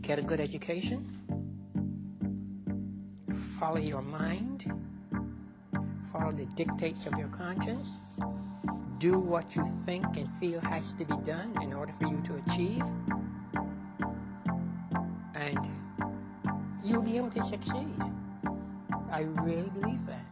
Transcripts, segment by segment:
Get a good education. Follow your mind. Follow the dictates of your conscience. Do what you think and feel has to be done in order for you to achieve. And you'll be able to succeed. I really believe that.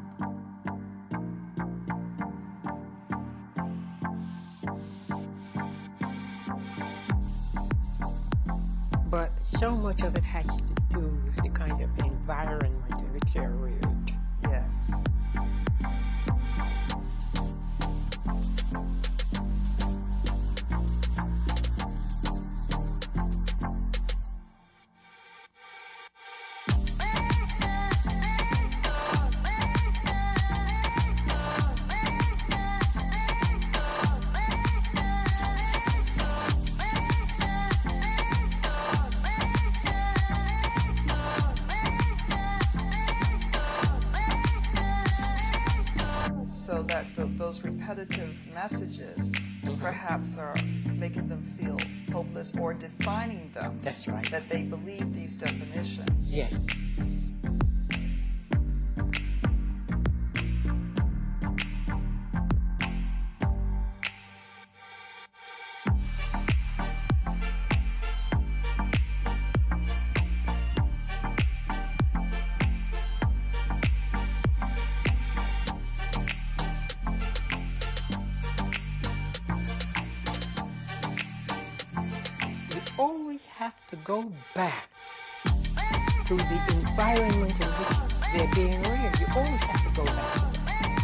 But so much of it has to do with the kind of environment in which they're reared. Yes. So that those repetitive messages perhaps are making them feel hopeless or defining them. That's right. That they believe these definitions. Yes. Always have to go back to the environment in which they're being reared. You always have to go back to that.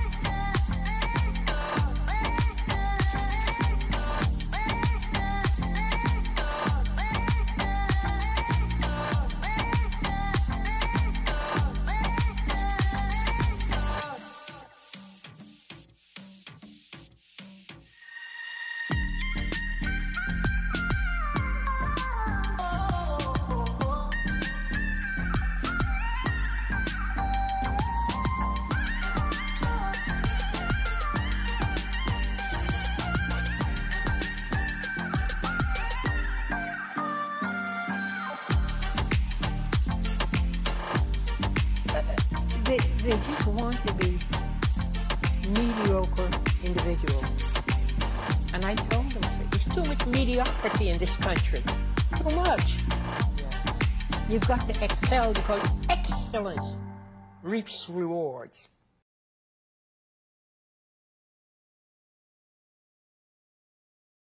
They just want to be mediocre individuals. And I told them, there's too much mediocrity in this country. Too much. Yes. You've got to excel because excellence reaps rewards.